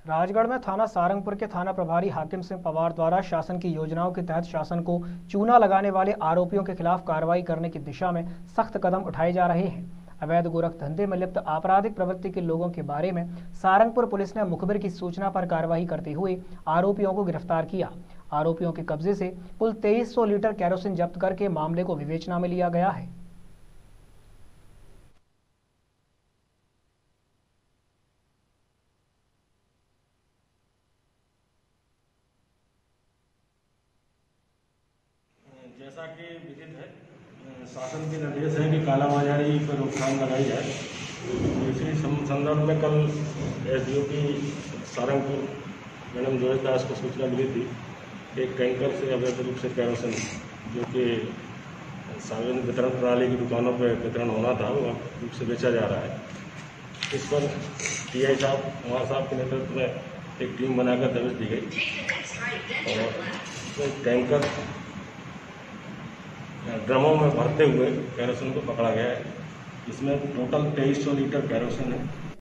राजगढ़ में थाना सारंगपुर के थाना प्रभारी हाकिम सिंह पवार द्वारा शासन की योजनाओं के तहत शासन को चूना लगाने वाले आरोपियों के खिलाफ कार्रवाई करने की दिशा में सख्त कदम उठाए जा रहे हैं। अवैध गोरख धंधे में लिप्त आपराधिक प्रवृत्ति के लोगों के बारे में सारंगपुर पुलिस ने मुखबिर की सूचना पर कार्रवाई करते हुए आरोपियों को गिरफ्तार किया। आरोपियों के कब्जे से कुल 2300 लीटर कैरोसिन जब्त करके मामले को विवेचना में लिया गया है। जैसा कि विदित है, शासन के निर्देश है कि कालाबाजारी पर रोकथाम लगाई जाए। इसी संदर्भ में कल एसडीओपी सारंगपुर मैडम जोश दास को सूचना मिली थी कि एक टैंकर से अवैध रूप से कैरोसिन जो कि सार्वजनिक वितरण प्रणाली की दुकानों पर वितरण होना था वो रूप से बेचा जा रहा है। इस पर टीआई साहब कुमार साहब के नेतृत्व में एक टीम बनाकर दबिश दी गई और टैंकर ड्रमों में भरते हुए कैरोसिन को पकड़ा गया है। इसमें टोटल 2300 लीटर कैरोसिन है।